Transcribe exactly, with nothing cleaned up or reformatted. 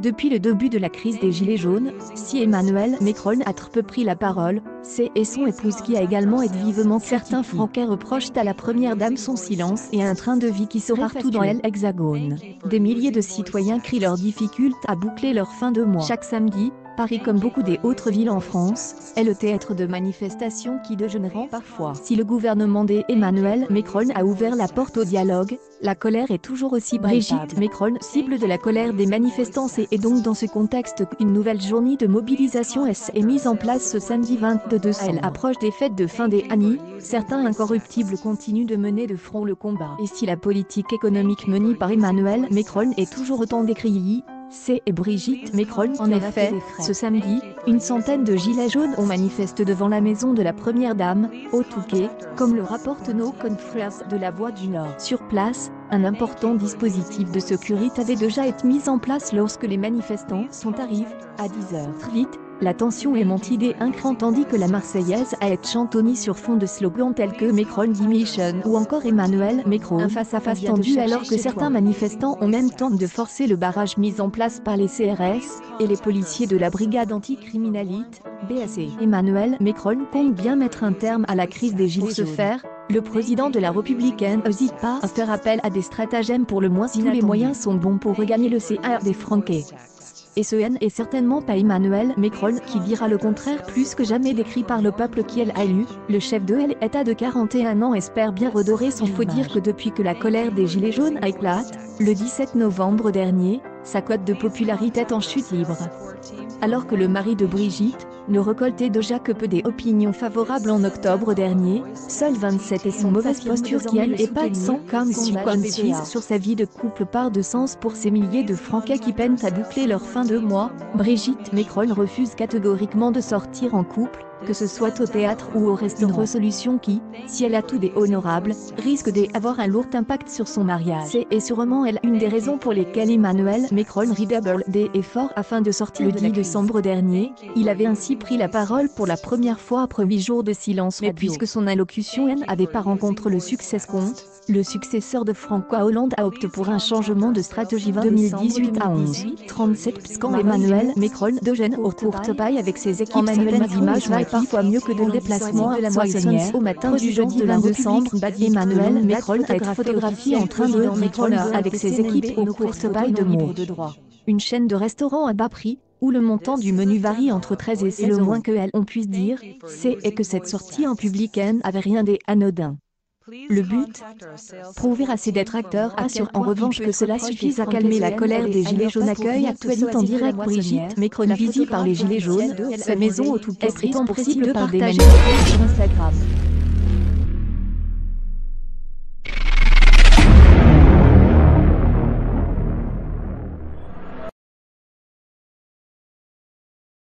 Depuis le début de la crise des Gilets jaunes, si Emmanuel Macron a très peu pris la parole, c'est et son épouse qui a également été vivement critiquée. Certains Francais reprochent à la première dame son silence et un train de vie qui sera partout dans l'Hexagone. Des milliers de citoyens crient leurs difficultés à boucler leur fin de mois. Chaque samedi, Paris, comme beaucoup des autres villes en France, est le théâtre de manifestations qui dégénèrent parfois. Si le gouvernement d'Emmanuel Macron a ouvert la porte au dialogue, la colère est toujours aussi Brigitte Macron, cible de la colère des manifestants. Et donc dans ce contexte qu'une nouvelle journée de mobilisation est mise en place ce samedi vingt-deux décembre. À l'approche des fêtes de fin d'année, certains incorruptibles continuent de mener de front le combat. Et si la politique économique menée par Emmanuel Macron est toujours autant décriée, c'est Brigitte Macron. En effet, ce samedi, une centaine de gilets jaunes ont manifesté devant la maison de la première dame, au Touquet, comme le rapportent nos confrères de la Voix du Nord. Sur place, un important dispositif de sécurité avait déjà été mis en place lorsque les manifestants sont arrivés à dix heures. Très vite, la tension est montée d'un cran tandis que la Marseillaise a été chantonnée sur fond de slogans tels que Macron Dimission ou encore Emmanuel Macron. Un face-à-face tendu alors que certains manifestants ont même tenté de forcer le barrage mis en place par les C R S et les policiers de la brigade anticriminalité, B A C. Emmanuel Macron compte bien mettre un terme à la crise des gilets jaunes. Pour ce faire, le président de la Républicaine n'hésite pas à faire appel à des stratagèmes pour le moins si tous les moyens sont bons pour regagner le cœur des Français. Et ce n'est certainement pas Emmanuel Macron qui dira le contraire, plus que jamais décrit par le peuple qui a élu. Le chef de l'État de quarante et un ans espère bien redorer son. Il faut dire que depuis que la colère des Gilets jaunes a éclaté, le dix-sept novembre dernier, sa cote de popularité est en chute libre. Alors que le mari de Brigitte ne récoltait déjà que peu d'opinions favorables en octobre dernier, seul vingt-sept et son mauvaise posture qui elle est pas sans conséquences sur sa vie de couple part de sens pour ces milliers de Français qui peinent à boucler leur fin de mois. Brigitte Macron refuse catégoriquement de sortir en couple, que ce soit au théâtre ou au restaurant. Une résolution qui, si elle a tout d'honorable, risque d'avoir un lourd impact sur son mariage. C'est et sûrement elle une des raisons pour lesquelles Emmanuel Macron redouble des efforts afin de sortir. Le dix décembre dernier, il avait ainsi pris la parole pour la première fois après huit jours de silence. Mais puisque son allocution n'avait pas rencontré le succès escompté, le successeur de François Hollande a opté pour un changement de stratégie deux mille dix-huit à onze trente-sept. Quand Emmanuel Macron déjeune au courte paille avec ses équipes, certaines images valent parfois mieux que de déplacements à la moissonnière. Au matin du jeudi vingt décembre, Emmanuel Macron a été photographié en train de Macron avec ses équipes au courte paille de Meaux, une chaîne de restaurants à bas prix, où le montant du menu varie entre treize et seize euros. Le moins que elle on puisse dire, c'est que cette sortie en public n'avait rien d'anodin. Le but, prouver à ses détracteurs assure en revanche que cela suffise à calmer la colère des Gilets jaunes. Accueil actualité en direct. Brigitte Macron visite par les Gilets jaunes, sa maison au Touquet prétend possible par des manifestants sur Instagram.